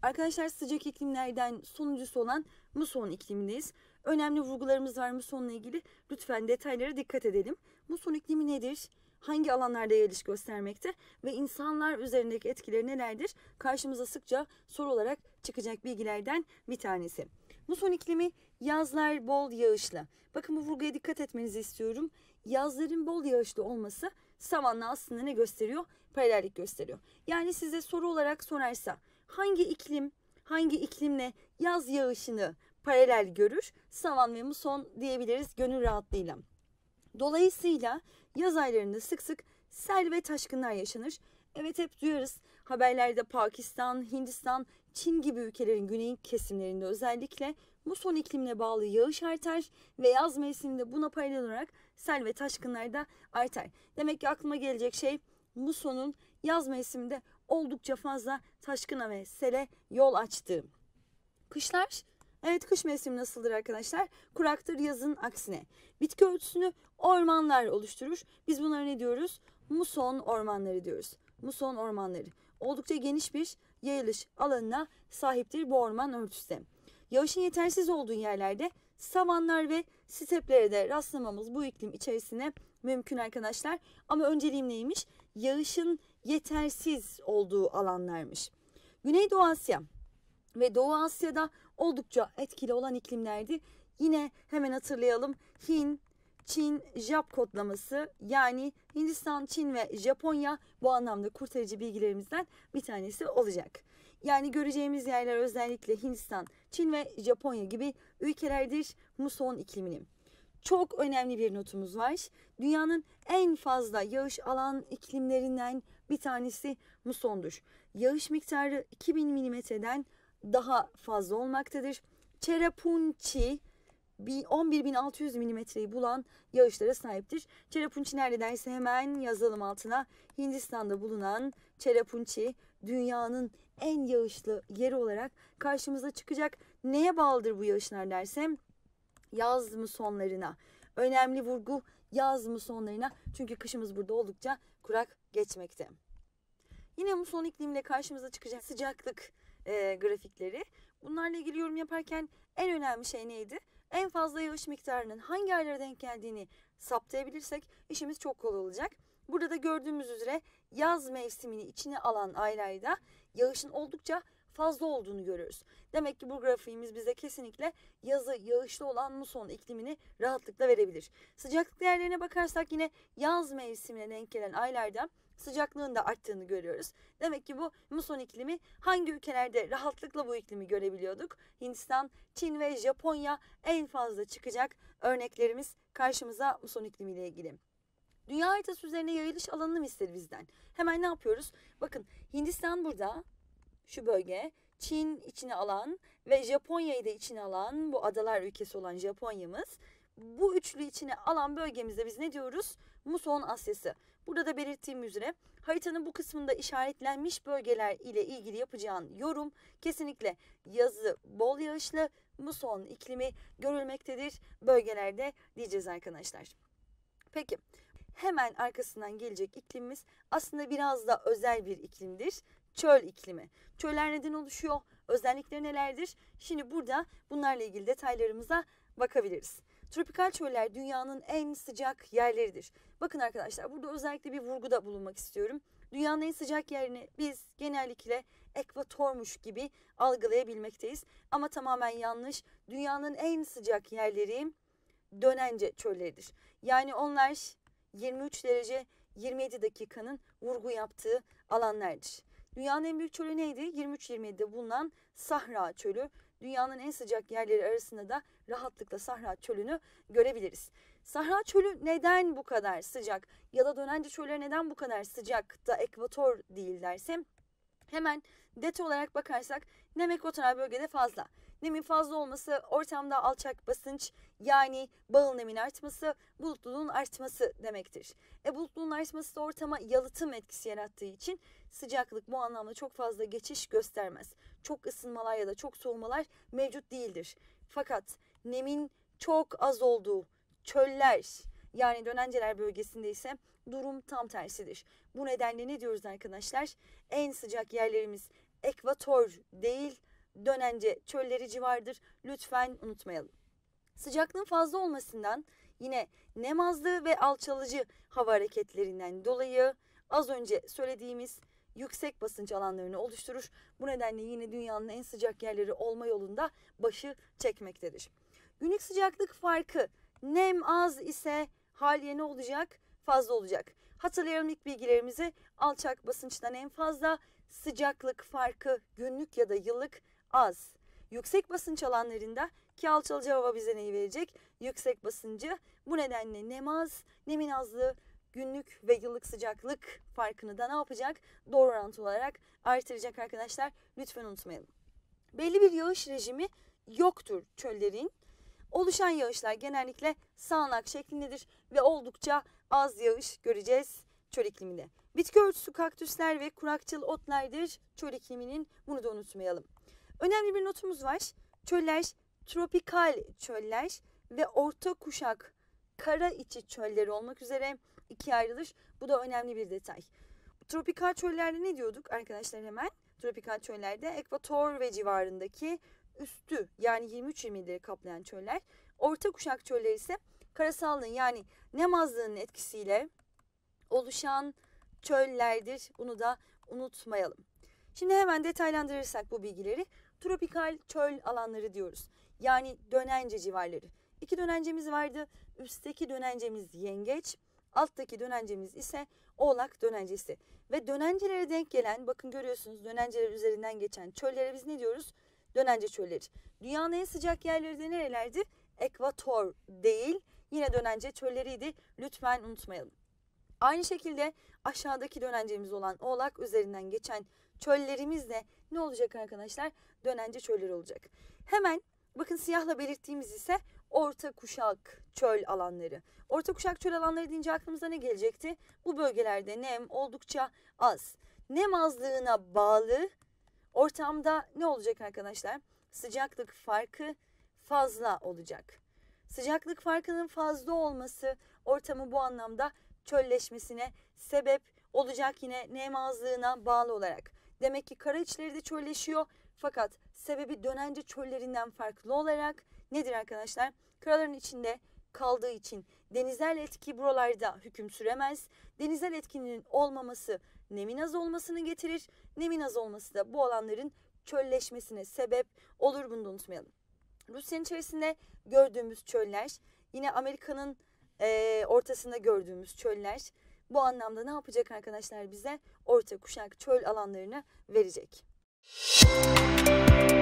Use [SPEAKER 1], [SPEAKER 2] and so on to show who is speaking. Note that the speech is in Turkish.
[SPEAKER 1] Arkadaşlar sıcak iklimlerden sonuncusu olan muson iklimindeyiz. Önemli vurgularımız var musonla ilgili. Lütfen detaylara dikkat edelim. Muson iklimi nedir? Hangi alanlarda yayılış göstermekte ve insanlar üzerindeki etkileri nelerdir? Karşımıza sıkça soru olarak çıkacak bilgilerden bir tanesi. Muson iklimi yazlar bol yağışlı. Bakın bu vurguya dikkat etmenizi istiyorum. Yazların bol yağışlı olması savanla aslında ne gösteriyor? Paralellik gösteriyor. Yani size soru olarak sorarsa hangi iklimle yaz yağışını paralel görür? Savan ve muson diyebiliriz gönül rahatlığıyla. Dolayısıyla yaz aylarında sık sık sel ve taşkınlar yaşanır. Evet, hep duyarız haberlerde Pakistan, Hindistan, Çin gibi ülkelerin güney kesimlerinde özellikle muson iklimine bağlı yağış artar ve yaz mevsiminde buna paralel olarak sel ve taşkınlar da artar. Demek ki aklıma gelecek şey musonun yaz mevsiminde oldukça fazla taşkına ve sele yol açtığı. Kışlar, evet, kış mevsimi nasıldır arkadaşlar? Kuraktır yazın aksine. Bitki örtüsünü ormanlar oluşturur. Biz bunlara ne diyoruz? Muson ormanları diyoruz. Muson ormanları. Oldukça geniş bir yayılış alanına sahiptir bu orman örtüsü. Yağışın yetersiz olduğu yerlerde savanlar ve steplere de rastlamamız bu iklim içerisine mümkün arkadaşlar. Ama önceliğim neymiş? Yağışın yetersiz olduğu alanlarmış. Güneydoğu Asya ve Doğu Asya'da oldukça etkili olan iklimlerdi. Yine hemen hatırlayalım. Hin, Çin, Jap kodlaması, yani Hindistan, Çin ve Japonya bu anlamda kurtarıcı bilgilerimizden bir tanesi olacak. Yani göreceğimiz yerler özellikle Hindistan, Çin ve Japonya gibi ülkelerdir muson ikliminin. Çok önemli bir notumuz var. Dünyanın en fazla yağış alan iklimlerinden bir tanesi musondur. Yağış miktarı 2000 milimetreden daha fazla olmaktadır. Cherrapunchi 11.600 milimetreyi bulan yağışlara sahiptir. Cherrapunchi nerede derse hemen yazalım altına. Hindistan'da bulunan Cherrapunchi dünyanın en yağışlı yeri olarak karşımıza çıkacak. Neye bağlıdır bu yağışlar dersem? Yaz musonlarına. Önemli vurgu yaz musonlarına. Çünkü kışımız burada oldukça kurak geçmekte. Yine muson iklimle karşımıza çıkacak sıcaklık grafikleri. Bunlarla ilgili yorum yaparken en önemli şey neydi? En fazla yağış miktarının hangi aylara denk geldiğini saptayabilirsek işimiz çok kolay olacak. Burada da gördüğümüz üzere yaz mevsimini içine alan aylarda yağışın oldukça fazla olduğunu görüyoruz. Demek ki bu grafiğimiz bize kesinlikle yazı yağışlı olan muson iklimini rahatlıkla verebilir. Sıcaklık değerlerine bakarsak yine yaz mevsimine denk gelen aylarda sıcaklığın da arttığını görüyoruz. Demek ki bu muson iklimi hangi ülkelerde rahatlıkla bu iklimi görebiliyorduk? Hindistan, Çin ve Japonya en fazla çıkacak örneklerimiz karşımıza muson iklimiyle ilgili. Dünya haritası üzerine yayılış alanını mı istedi bizden? Hemen ne yapıyoruz? Bakın Hindistan burada, şu bölge, Çin içine alan ve Japonya'yı da içine alan bu adalar ülkesi olan Japonya'mız. Bu üçlü içine alan bölgemizde biz ne diyoruz? Muson Asyası. Burada da belirttiğim üzere haritanın bu kısmında işaretlenmiş bölgeler ile ilgili yapacağın yorum kesinlikle yazı bol yağışlı muson iklimi görülmektedir bölgelerde diyeceğiz arkadaşlar. Peki hemen arkasından gelecek iklimimiz aslında biraz da özel bir iklimdir. Çöl iklimi. Çöller neden oluşuyor? Özellikleri nelerdir? Şimdi burada bunlarla ilgili detaylarımıza bakabiliriz. Tropikal çöller dünyanın en sıcak yerleridir. Bakın arkadaşlar, burada özellikle bir vurguda bulunmak istiyorum. Dünyanın en sıcak yerini biz genellikle ekvatormuş gibi algılayabilmekteyiz. Ama tamamen yanlış. Dünyanın en sıcak yerleri dönence çölleridir. Yani onlar 23 derece 27 dakikanın vurgu yaptığı alanlardır. Dünyanın en büyük çölü neydi? 23-27'de bulunan Sahra Çölü. Dünyanın en sıcak yerleri arasında da rahatlıkla Sahra Çölü'nü görebiliriz. Sahra Çölü neden bu kadar sıcak ya da dönence çölleri neden bu kadar sıcak da ekvator değil dersem, hemen detay olarak bakarsak nem ekvatoral bölgede fazla. Nemin fazla olması ortamda alçak basınç, yani bağıl nemin artması, bulutluluğun artması demektir. Bulutluluğun artması da ortama yalıtım etkisi yarattığı için sıcaklık bu anlamda çok fazla geçiş göstermez. Çok ısınmalar ya da çok soğumalar mevcut değildir. Fakat nemin çok az olduğu çöller, yani dönenceler bölgesinde ise durum tam tersidir. Bu nedenle ne diyoruz arkadaşlar? En sıcak yerlerimiz ekvator değil, dönence çölleri civardır. Lütfen unutmayalım. Sıcaklığın fazla olmasından, yine nem azlığı ve alçalıcı hava hareketlerinden dolayı az önce söylediğimiz yüksek basınç alanlarını oluşturur. Bu nedenle yine dünyanın en sıcak yerleri olma yolunda başı çekmektedir. Günlük sıcaklık farkı nem az ise haliye ne olacak? Fazla olacak. Hatırlayalım ilk bilgilerimizi. Alçak basınçtan en fazla, sıcaklık farkı günlük ya da yıllık az. Yüksek basınç alanlarında, ki alçalıcı hava bize neyi verecek? Yüksek basıncı. Bu nedenle nem az, nemin azlığı günlük ve yıllık sıcaklık farkını da ne yapacak? Doğru orantılı olarak artıracak arkadaşlar. Lütfen unutmayalım. Belli bir yağış rejimi yoktur çöllerin. Oluşan yağışlar genellikle sağanak şeklindedir ve oldukça az yağış göreceğiz çöl ikliminde. Bitki örtüsü kaktüsler ve kurakçıl otlardır çöl ikliminin, bunu da unutmayalım. Önemli bir notumuz var. Çöller tropikal çöller ve orta kuşak kara içi çölleri olmak üzere ikiye ayrılır. Bu da önemli bir detay. Tropikal çöllerde ne diyorduk arkadaşlar hemen? Tropikal çöllerde ekvator ve civarındaki üstü yani 23-27'leri kaplayan çöller. Orta kuşak çöller ise karasallığın yani nem azlığının etkisiyle oluşan çöllerdir. Bunu da unutmayalım. Şimdi hemen detaylandırırsak bu bilgileri, tropikal çöl alanları diyoruz. Yani dönence civarları. İki dönencemiz vardı. Üstteki dönencemiz yengeç, alttaki dönencemiz ise oğlak dönencesi. Ve dönencelere denk gelen, bakın görüyorsunuz dönenceler üzerinden geçen çöllere biz ne diyoruz? Dönence çölleri. Dünyanın en sıcak yerleri de nerelerdi? Ekvator değil, yine dönence çölleriydi. Lütfen unutmayalım. Aynı şekilde aşağıdaki dönencemiz olan oğlak üzerinden geçen çöllerimiz de ne olacak arkadaşlar? Dönence çölleri olacak. Hemen bakın siyahla belirttiğimiz ise orta kuşak çöl alanları. Orta kuşak çöl alanları deyince aklımıza ne gelecekti? Bu bölgelerde nem oldukça az. Nem azlığına bağlı ortamda ne olacak arkadaşlar? Sıcaklık farkı fazla olacak. Sıcaklık farkının fazla olması ortamı bu anlamda çölleşmesine sebep olacak, yine nem azlığına bağlı olarak. Demek ki kara içleri de çölleşiyor fakat sebebi dönence çöllerinden farklı olarak nedir arkadaşlar? Karaların içinde kaldığı için denizel etki buralarda hüküm süremez. Denizel etkinin olmaması nemin az olmasını getirir. Nemin az olması da bu alanların çölleşmesine sebep olur, bunu da unutmayalım. Rusya'nın içerisinde gördüğümüz çöller, yine Amerika'nın ortasında gördüğümüz çöller bu anlamda ne yapacak arkadaşlar bize? Orta kuşak çöl alanlarını verecek.